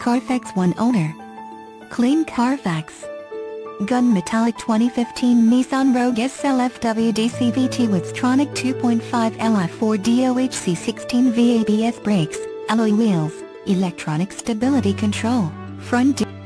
Carfax One owner. Clean Carfax. Gun Metallic 2015 Nissan Rogue SLFW DCVT with Stronic 2.5 Li4 DOHC 16V ABS brakes, alloy wheels, electronic stability control, front